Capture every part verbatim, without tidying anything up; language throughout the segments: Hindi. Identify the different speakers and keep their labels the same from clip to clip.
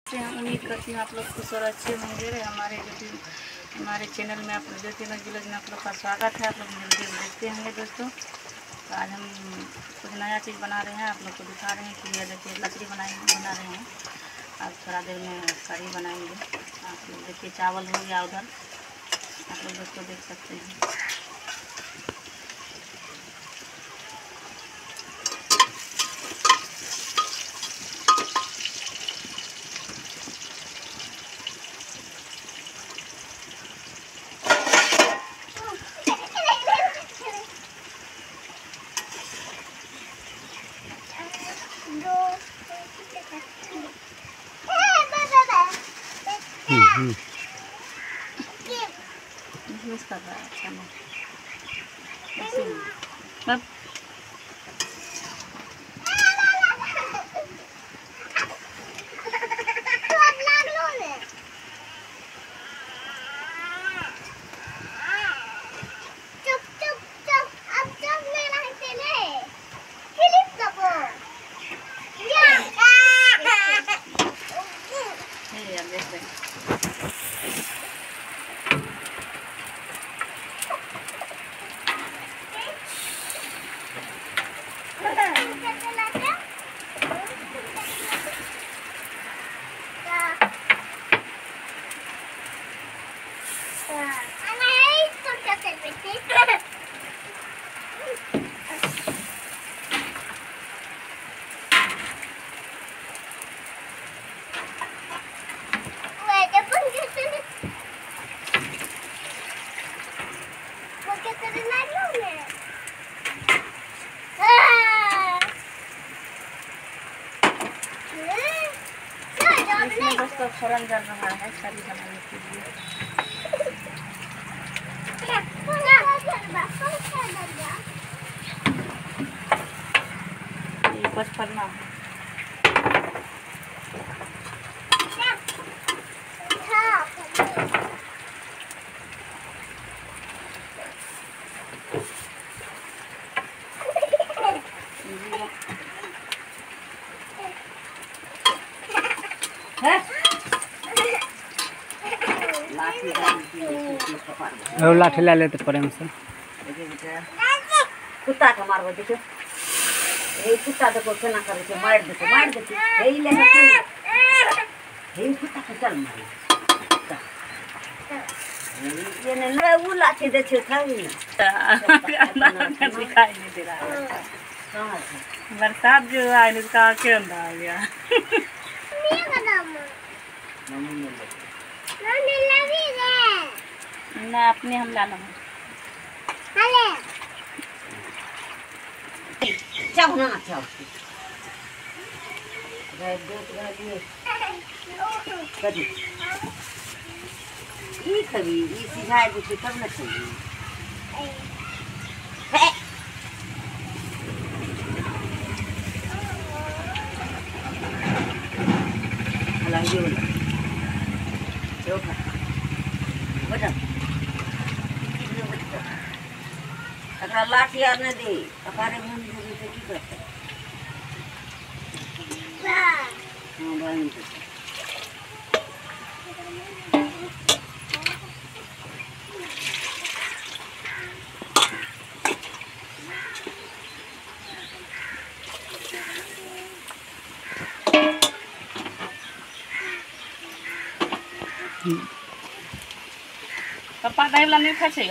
Speaker 1: से हम उम्मीद करती हूँ आप लोग खुश और अच्छे होंगे। हमारे जो हमारे चैनल में आप लोग देखते हैं में आप लोग का स्वागत है। आप लोग वीडियो देखते होंगे दोस्तों। तो आज हम कुछ नया चीज़ बना रहे हैं, आप लोग को दिखा रहे हैं कि ये देखिए लकड़ी बनाए बना रहे हैं। अब थोड़ा देर में कढ़ी बनाएंगे। आप लोग देखिए चावल हो गया उधर, आप लोग दोस्तों देख सकते हैं। मिस कर रहा है अच्छा नहीं बस इसमें दोस्तों फोरन डाल रहा है कढ़ी बनाने के लिए। ये पचपन्ना
Speaker 2: और लाठी ला लेते प्रेम से
Speaker 3: कुत्ता के मारबो देखो ए कुत्ता देखो केना करे छै मार देते मार देते हे ले ना हे कुत्ता के चल मार ये ने ले उ लाठी दे छै खाई
Speaker 1: दिखाई नहीं दे रहा है।
Speaker 3: कहां
Speaker 1: बरसात जो है इसका के अंदर आ गया।
Speaker 3: मम्मी ने
Speaker 1: ना अपने हम ला लेंगे।
Speaker 3: चाव ना चाव रे दो तो लिए कदी ई कभी ई सिखाए दे तब ना चाहिए हला ये जो खा बता अकरा लाठी आर ने दे अकारे मुंह दे से की करते हां भाई
Speaker 1: पापा दही वाला नहीं खाए छे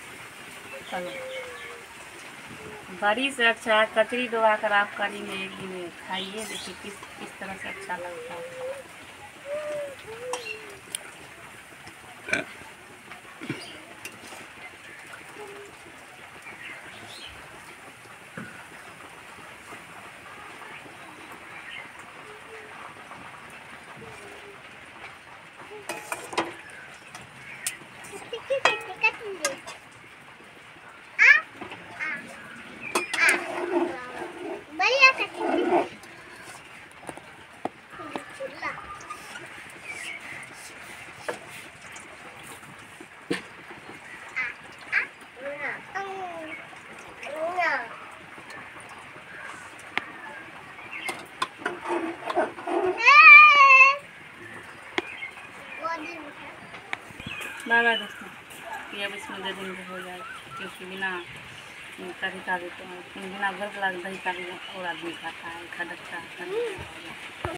Speaker 1: बड़ी से अच्छा कचरी डुबा कर आप कढ़ी में एक दिन खाइए, देखिए किस किस तरह से अच्छा लगता है। बाय बाय दोस्तों। ये अब इसमें दे देंगे हो जाए, क्योंकि बिना कढ़ी का भी तो बिना घर का दही का भी और आदमी खाता है, खा डकता है।